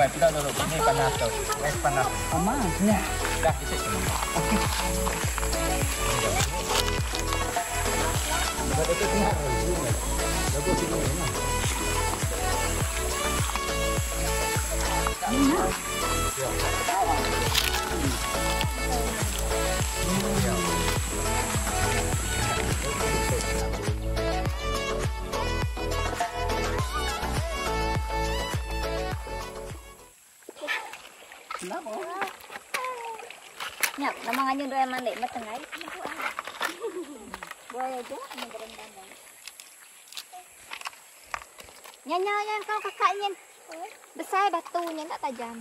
Buat tidak dulu. Ini panas tu. Es panas. Panas ya. Dah di sini. Okey. Ada tu tengah. Lagu sini mana? Nyap, namanya doa mandek matengay. Boleh aja, Nyanyi kau kakaknya. Besar batunya tak tajam.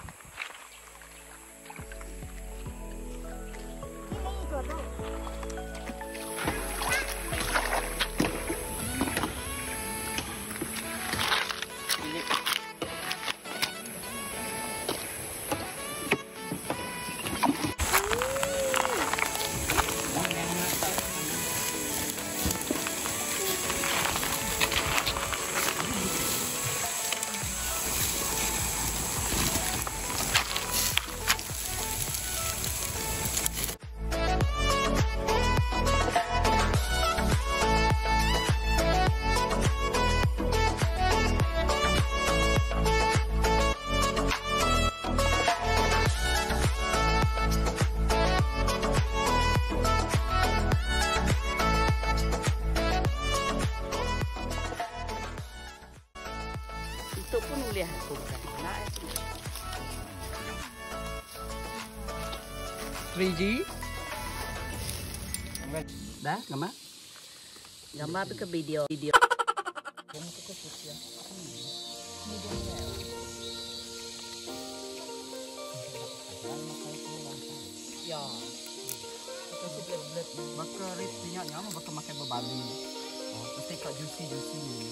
Ini jodoh. Itu pun lihat bukan. 3G. Dah, gambar. Gambar tu ke video. Ya. Kasi bled-bled. Baka resinya nyama baka makan berbali. Mesti kat juicy ni.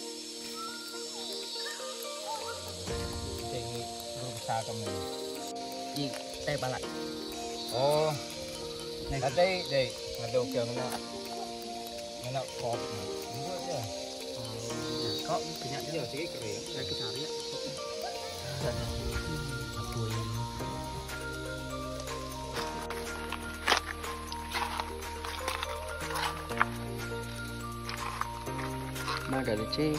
Ini berusaha kamu. Di teh balak. Oh. Nanti deh, ada okey mana kop. Buat je. Kok punya Ya, sikit kering. saya ke cari. Apa ini? Maga leceh.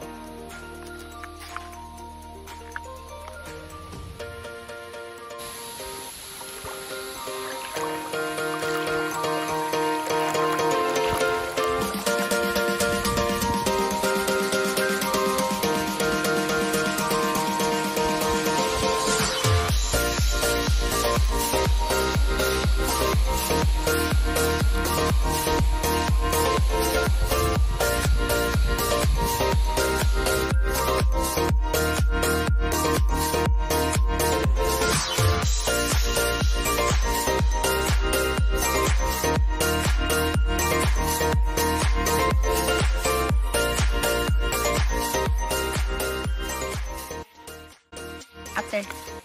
Ate.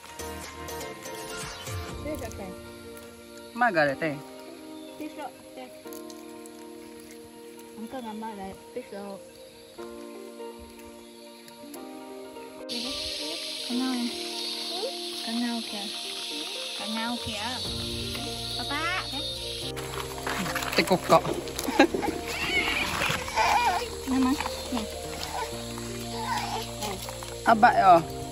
Maga teh. Pisau teh. Angka nama dah pisau. Kenal kìa. Papa. Tekuk kok. Nama. Abak yo.